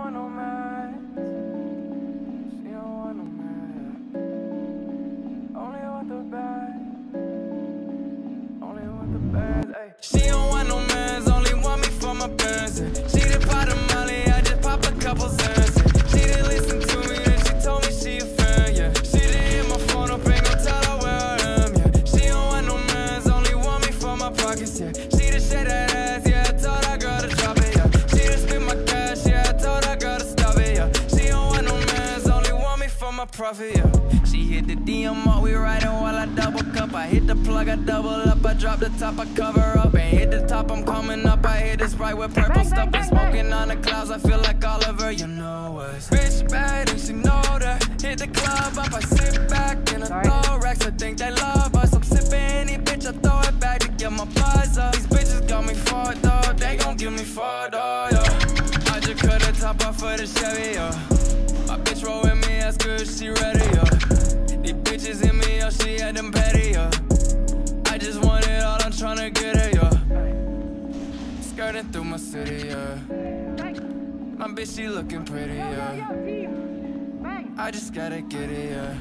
want no man. She don't want no man. Only want the bag. Only want the bag. She don't want no mans, only want me for my Benz. She did pop the Molly, I just pop a couple cents. She didn't listen to me, then she told me she a fan, yeah. She didn't hit my phone up, ain't gon' tell her where I am, yeah. She don't want no mans, only want me for my pockets, yeah. She just shake that ass, yeah, I told that girl to drop it, yeah. She just spit my cash, yeah, I told that girl to stop it, yeah. She don't want no mans, only want me for my profit, yeah. She hit the DM up, we riding while I double cup. I hit the plug, I double up, I drop the top, I cover up. And hit the top, I'm coming up, I hit this right with purple stuff. Been smoking on the clouds, I feel like Oliver, you know us. Bitch bad and she know that. Hit the club up, I sit back in a throw racks, I think they love us. I'm sipping any bitch, I throw it back to get my buzz up. These bitches got me fucked up, they gon' give me fucked up, yeah. I just cut the top off for the Chevy, yeah. My bitch roll with me, that's good, she ready, yeah. These bitches hit me up, she had them petty, yeah. I just want it all, I'm tryna get it, yeah. Skirting through my city, yeah. My bitch, she looking pretty, yeah. I just gotta get it, yeah.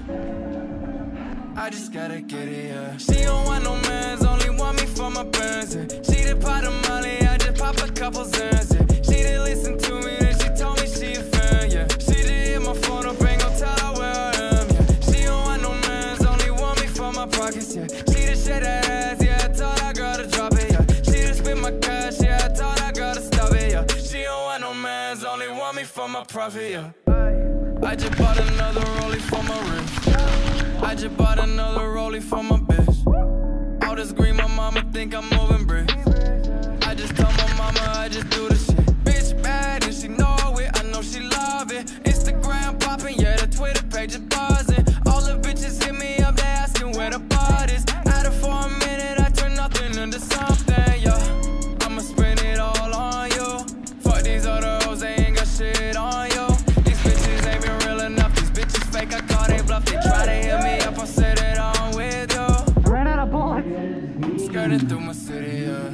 I just gotta get it, yeah. She don't want no mans, only want me for my Benz. She did pop the Molly, I just pop a couple cents. She didn't listen to me, then she told me she a fan, yeah. She didn't hit my phone up, ain't gon' tell her where I am, yeah. She don't want no mans, only want me for my pockets, yeah. She just shake that ass, yeah, I told that girl to drop it, yeah. She just spit my cash, yeah, I told that girl to stop it, yeah. She don't want no mans, only want me for my profit, yeah. I just bought another rollie for my wrist. I just bought another rollie for my bitch. All this green, my mama think I'm moving bricks. I just told my mama I just do the shit. Bitch bad and she know it, I know she love it. Instagram popping, yeah, the Twitter page is buzzing. All the bitches hit me up, they asking where the bud is. At it for a minute, I turn nothing into something, yeah. I'ma spend it all on you. Fuck these other hoes, they ain't got shit on you. These bitches ain't been real enough, these bitches fake, I call they bluff. They try to hit me up, I said that I'm with you. Ran out of bullets. Skirting through my city, yeah.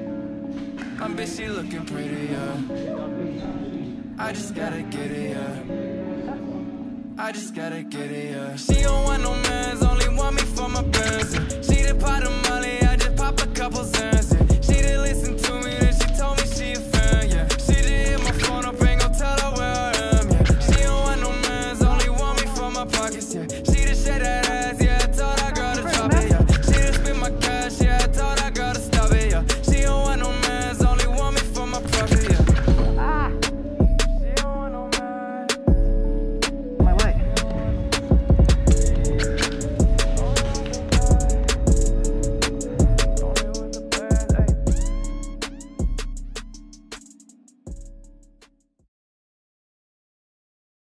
My bitch, she looking pretty, yeah. I just gotta get it, yeah. I just gotta get it, yeah. She don't want no mans, only want me for my Benz. She did pop the Molly, I just pop a couple cents.